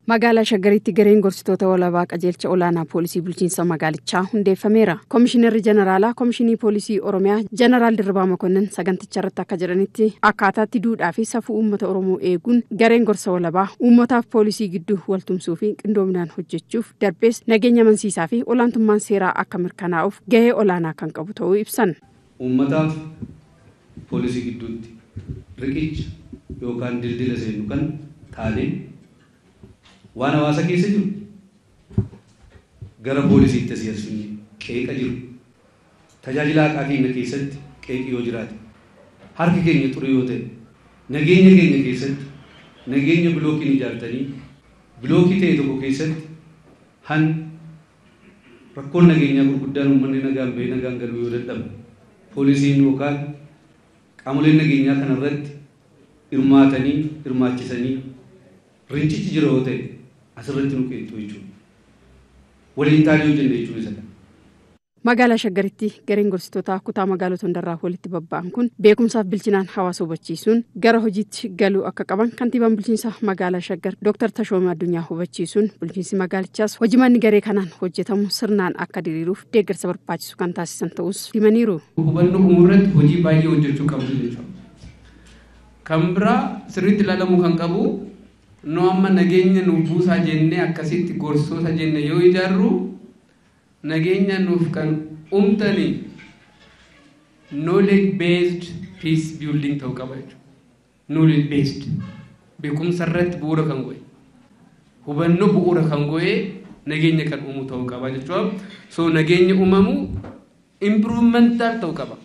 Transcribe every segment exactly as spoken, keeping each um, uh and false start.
Magaalaa Shaggaritti gareen gorsitoota walabaa qajeelcha olaanaa poolisii bulchiinsa magaalichaa hundeeffameera. Komishinarri Jeneraalaa Komishinii Poolisii Oromiyaa Jeneraal Dirribaa Mokonnin saganticha irratti akka jedhanitti akkaataatti duudhaa fi safuu uummata Oromoo eeguun gareen gorsa walabaa uummataaf poolisii gidduu waltumsuu fi qindoominaan hojjechuuf darbees nageenya amansiisaa fi olaantummaan seeraa akka mirkanaa'uuf gahee olaanaa kan qabu ta'uu ibsan. Uummataaf poolisii gidduutti riqicha yookaan dildila seenu kan taanee waan hawaasa keessa jiru gara poolisiitti siyaasni qeeqa jiru tajaajila haqaa keenya keessatti qeeqi yoo jiraate harki keenya ture yoo ta'e nageenya keenya keessatti nageenya bilookiin ijaartanii bilookii ta'e tokko keessatti han rakkoon nageenyaa gurguddaan uummanni nagaan bahee nagaan galuu yoo dadhabe poolisiin yookaan qaamoleen nageenyaa kanarratti hirmaatanii hirmaachisanii rincichi jira yoo ta'e asirratti nu qeeqxu jechuudha. Waliin taanee hojjenne jechuun isa. Magaalaa Shaggaritti gareen gorsitoota kutaa magaalota hundarraa walitti babba'an kun beekumsaaf bilchinaan hawaasa hubachiisuun gara hojiitti galuu akka qaban kantiibaan bulchiinsa magaalaa Shaggar Dooktar Tashoomee Addunyaa hubachiisuun bulchiinsi magaalichaas hojimanni garee kanaan hojjetamu sirnaan akka diriiruuf deeggarsa barbaachisu kan taasisan ta'us himaniiru. Hubannoo uumuurratti hojii baay'ee hojjechuu qabdu jechuudha. Kan biraa sirriitti ilaalamuu kan qabu no amma nageenya nu buusaa jennee akkasitti gorsoota jenne yoo ijaarru nageenya nuuf kan umtani knowledge based peace building ta'uu qaba jechuudha. Knowledge based beekumsa irratti bu'uura kan go'e hubannoo bu'uura kan go'e nageenya kan uumu ta'uu qaba jechuudha. So nageenya uumamu improvemental ta'uu qaba.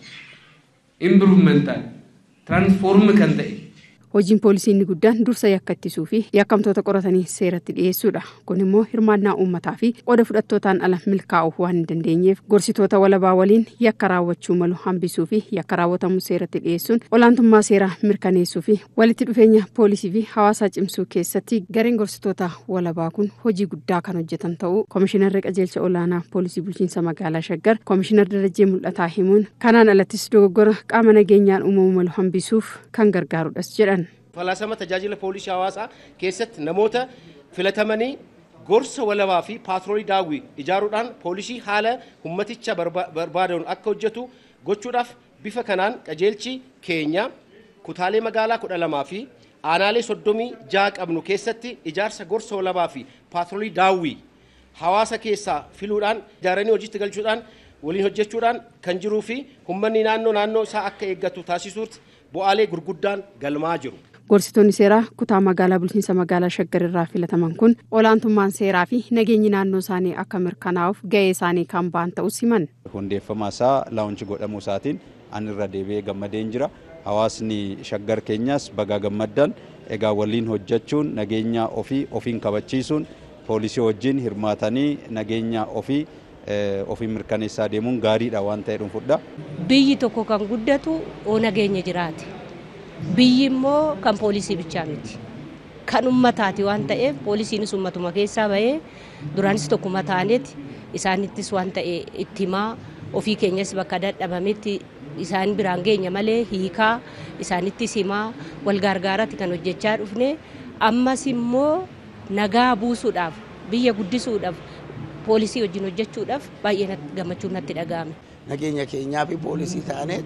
Improvemental transform kan ta'e. Hojiin poolisii inni guddaan dursa yakka ittisuu fi yakkamtoota qoratanii seeratti dhiyeessuudha. Kun immoo hirmaannaa uummataa fi qooda fudhattootaan ala milkaa'uu waan hin dandeenyeef gorsitoota walabaa waliin yakka raawwachuu malu hambisuu fi yakka raawwatamu seeratti dhiyeessuun olaantummaa seeraa mirkaneessuu fi walitti dhufeenya poolisii fi hawaasaa cimsuu keessatti gareen gorsitoota walabaa kun hojii guddaa kan hojjetan ta'uu Komishinarri qajeelcha olaanaa poolisii bulchiinsa magaalaa Shaggar Komishinar Darajjee Mul'ataa himuun kanaan alattis dogoggora qaama nageenyaan uumamuu malu hambisuuf kan gargaarudhas jedhan. Falaasama tajaajila poolisii hawaasaa keessatti namoota filatamanii gorsa walabaa fi paatroolii daawwii ijaaruudhaan poolisii haala ummaticha barbaaduun akka hojjetu gochuudhaaf bifa kanaan qajeelchi keenya kutaalee magaalaa kudha lamaa fi aanaalee soddomii ja'a qabnu keessatti ijaarsa gorsa walabaa fi paatroolii daawwii hawaasa keessaa filuudhaan ijaaranii hojiitti galchuudhaan waliin hojjechuudhaan kan jiruu fi uummanni naannoo naannoo isaa akka eeggatu taasisuutti bu'aalee gurguddaan galmaa jiru. Gorsitoonni seeraa kutaa magaalaa bulchiinsa magaalaa Shaggar irraa filataman kun olaantummaan seeraa fi nageenyi naannoo isaanii akka mirkanaa'uuf gahee isaanii kan ba'an ta'us himan. Hundeeffama isaa laawunchi godhamuu isaatiin ani irra deebi'ee gammadeen jira. Hawaasni Shaggar keenyas baga gammaddan egaa waliin hojjechuun nageenya ofii ofiin kabachiisuun poolisii wajjin hirmaatanii nageenya ofii ofiin mirkaneessaa deemuun gaariidha waan ta'e dhuunfudha. Biyyi tokko kan guddatu oo nageenya jiraate. Biyyi immoo kan poolisii bichaa miti. Kan ummataati waan ta'eef poolisiinis ummatuma keessaa bahee duraanis tokkuma taaneeti isaanittis waan ta'e itti himaa ofii keenyas bakka dadhabametti isaan biraan geenya malee hiikaa isaanittis himaa wal gargaaraatti kan hojjechaa dhufne ammas immoo nagaa buusuudhaaf biyya guddisuudhaaf poolisii wajjin hojjechuudhaaf baay'ee gammachuun natti dhaga'ame. Nageenya keenyaa fi poolisii taanee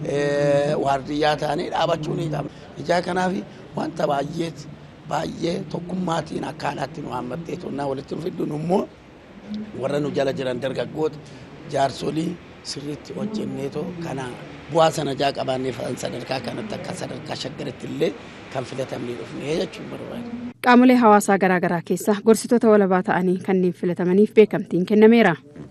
waardiyyaa taanee dhaabachuu ni qabna. Ijaa kanaaf wanta baay'ee baay'ee tokkummaatiin akkaataatti nu hammattee tonnaa walitti nu fidduun immoo warra nu jala jiran dargaggoota jaarsolii sirriitti hojjenneetoo kana bu'aa sana jaa qabaannee sadarkaa kanatti akka sadarkaa Shaggaritti illee kan filatamnee dhufnee jechuun barbaada. Qaamolee hawaasaa garaagaraa keessa gorsitoota walabaa ta'anii kanneen filatamaniif beekamtiin kennameera.